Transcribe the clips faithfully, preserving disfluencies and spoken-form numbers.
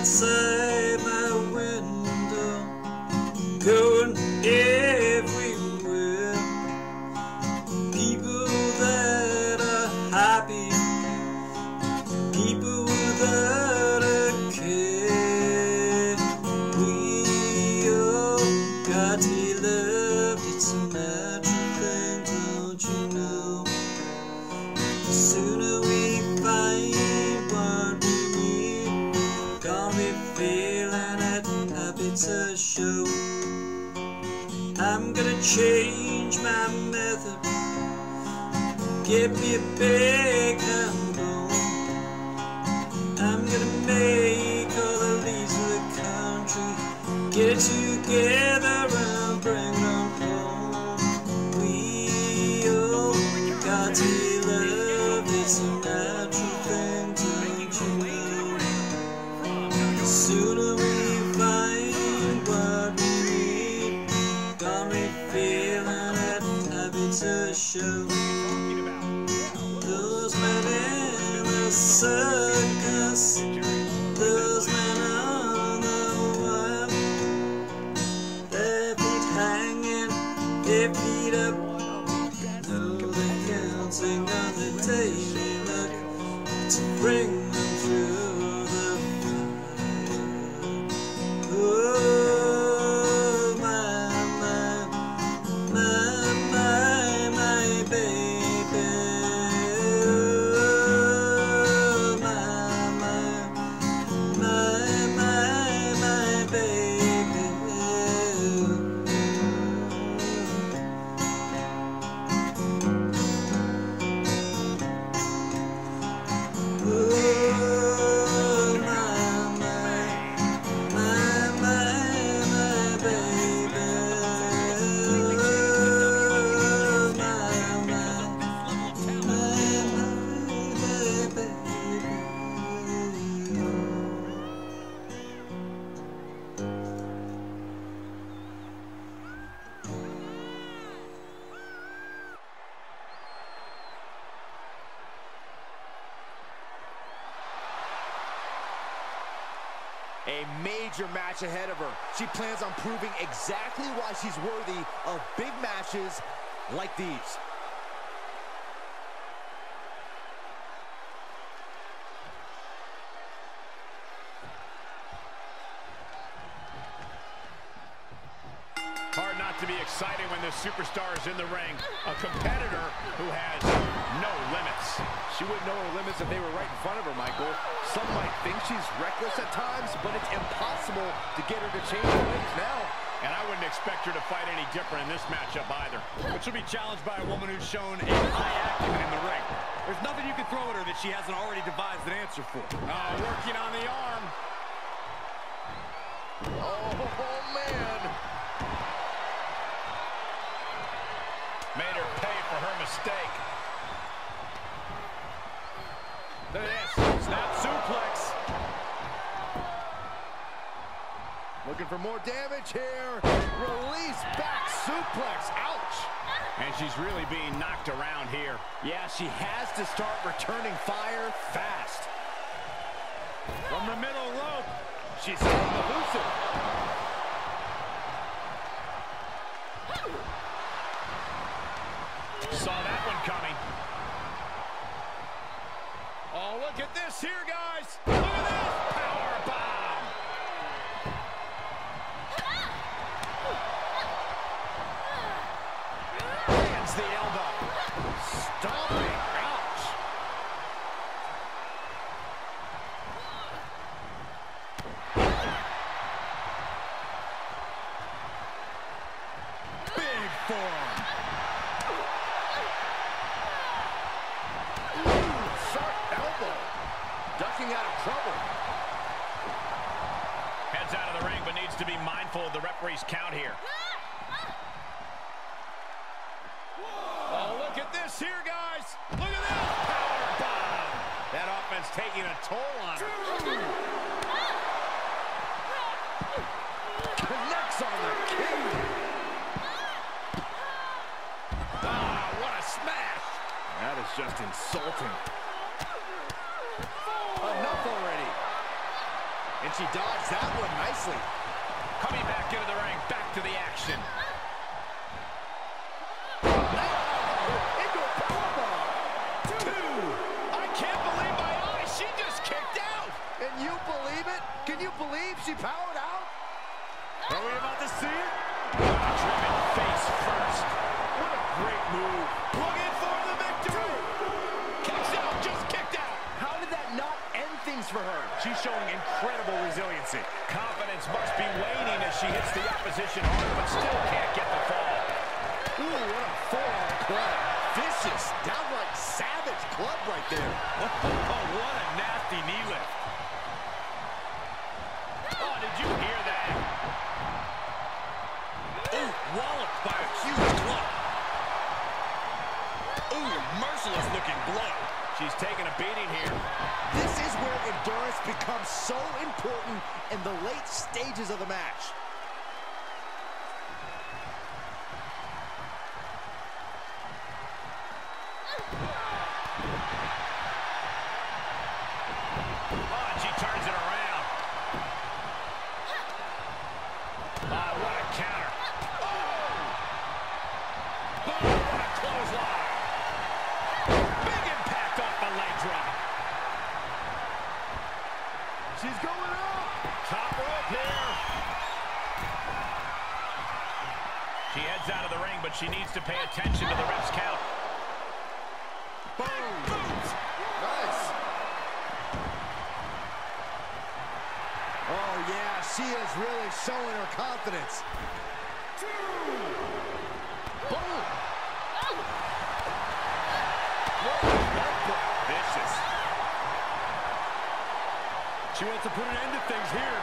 outside my window, going everywhere. People that are happy, people without a care. We all got to be loved, it's a natural thing, don't you know? The sooner we find what we need, gonna be feeling it, happy to show. I'm gonna change my method, give me a big handbone. I'm gonna make all the leaves of the country get it together and bring them home. We all got to love, it's a natural thing, don't you know? The sooner we find what we need, gonna be feeling it, happy to show. Those men in the circus, those men on the wire, their feet hanging, their feet up, though they're counting on the daily luck to bring them through the fire. Oh, my, my, my, my, my baby. Oh, my, my, my, my, my baby. Oh, my, my, my, my, my baby. Oh, my, my, my, my baby. A major match ahead of her. She plans on proving exactly why she's worthy of big matches like these. Hard not to be excited when this superstar is in the ring. A competitor who has no limits. She wouldn't know her limits if they were right in front of her, Michael. Some might think she's reckless at times, but it's impossible to get her to change her ways now. And I wouldn't expect her to fight any different in this matchup either. But she'll be challenged by a woman who's shown a high acumen in the ring. There's nothing you can throw at her that she hasn't already devised an answer for. Uh, working on the arm. Oh, man. Made her pay for her mistake. Look at this. Snap suplex. Looking for more damage here. Release back suplex. Ouch. And she's really being knocked around here. Yeah, she has to start returning fire fast. From the middle rope. She's staying elusive. Saw that one coming. Oh, look at this here, guys. Look at this. Power bomb. Lands the elbow. Stomping. Ouch. Big forearm. Ducking out of trouble. Heads out of the ring, but needs to be mindful of the referee's count here. Oh, look at this here, guys. Look at this. Power bomb. That offense taking a toll on her. Connects on the king. Ah, what a smash. That is just insulting. Enough already. And she dodged that one nicely. Coming back into the ring, back to the action. Into a powerbomb. Two. I can't believe my eyes. She just kicked out. And you believe it? Can you believe she powered out? Are we about to see it? Driven face first. What a great move. Looking for the victory. Kicks out, just kicked out. How did that not end things for her? She's showing incredible resiliency. Confidence must be waning as she hits the opposition hard, but still can't get the fall. Ooh, what a forearm club. Vicious, downright savage club right there. Oh, what a nasty knee lift. Oh, did you hear that? Ooh, walloped by a huge club. Ooh, merciless looking blow. She's taking a beating here. This is where endurance becomes so important in the late stages of the match. Oh, and she turns it around. Oh, what a counter. Oh! Oh, what a clothesline. Big impact off the leg drop. She's going up. Top rope here. She heads out of the ring, but she needs to pay attention to the ref's count. Boom. Boom. Nice. Oh, yeah, she is really showing her confidence. Two. Boom. Vicious. She wants to put an end to things here.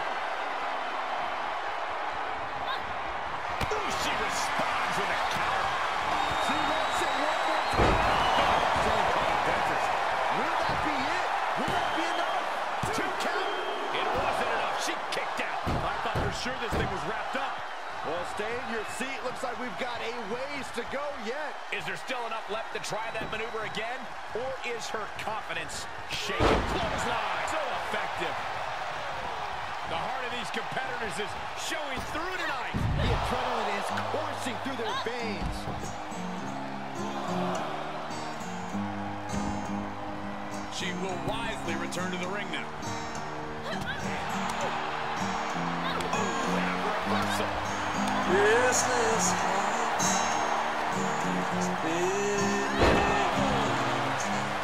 Ooh, she responds with a counter. She wants it one more time. So dentist. Will that be it? Will that be enough? Two count. It wasn't enough. She kicked out. I thought for sure this thing was wrapped up. Well, stay in your seat. Looks like we've got a ways to go yet. Is there still enough left to try that maneuver again? Or is her confidence shaken? Clothesline. So effective. The heart of these competitors is showing through tonight. The adrenaline is coursing through their veins. She will wisely return to the ring now. Oh, and a reversal. Restless hearts, big hearts.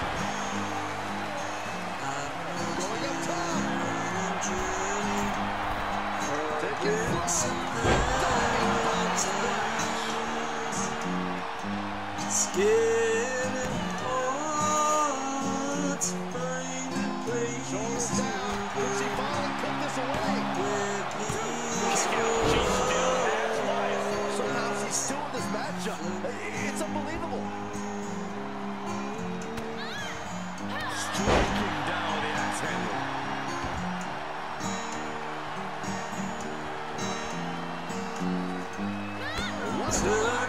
I'm Going up top. on a journey for Taking bits flight. and times. Scared and hard to find a place Shoulders down. Can she finally put this away? where peace She still has life. Somehow she's still in this matchup. It's unbelievable. Striking down the axe handle. took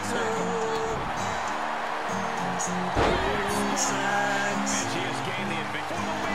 And she has gained the advantage.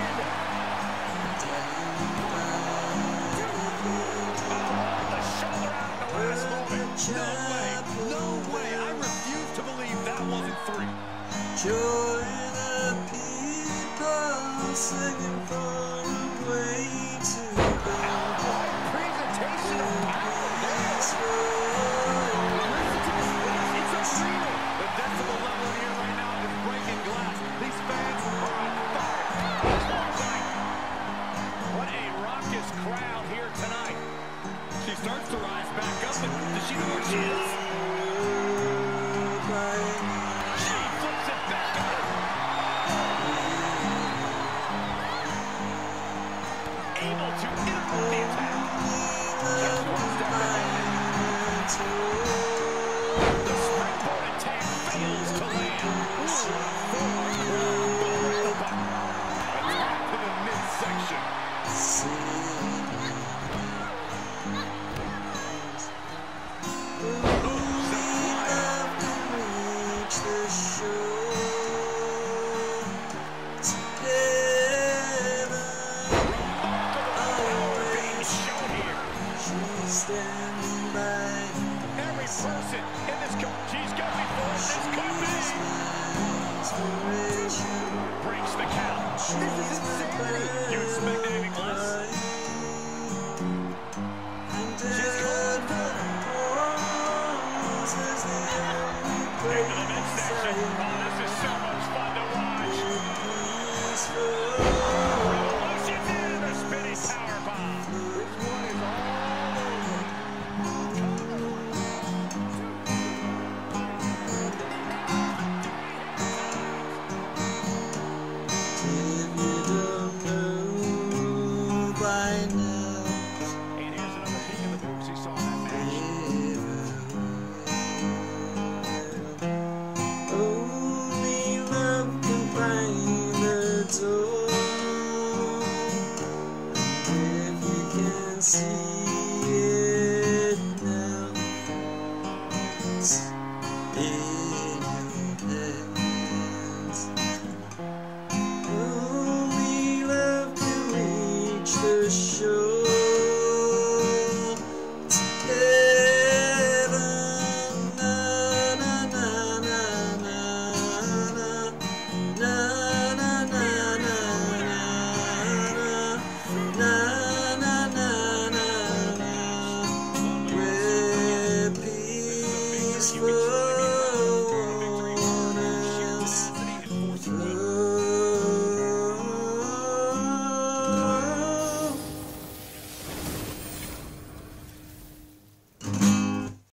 The shoulder out at the last moment. No way. No way. I refuse to believe that wasn't three. Joy the people singing for a way to go. Presentation of power. Peace Listen to this voice. It's unreal. The decibel level here right now is breaking glass. These fans are on fire. What a raucous crowd here tonight. She starts to rise back up, but does she know where she is? She flips it back on her. Able to interrupt the attack. Just one step ahead. The springboard attack fails to land. Attack to the midsection. This could, she's got me for it. This could be. Breaks the count. This is insanity. You expect anything less? She's calling for it. Into the midsection. Oh, this is so much fun to watch. Revolution's in the spinning powerbomb. This one is all over. If you don't know by now, And here's another peek of the moves he saw in that match. only love can find the door. And if you can see it now, it's in your hands. Only love can reach the shore. Together, na na na na na na na na na na na na na na, where peaceful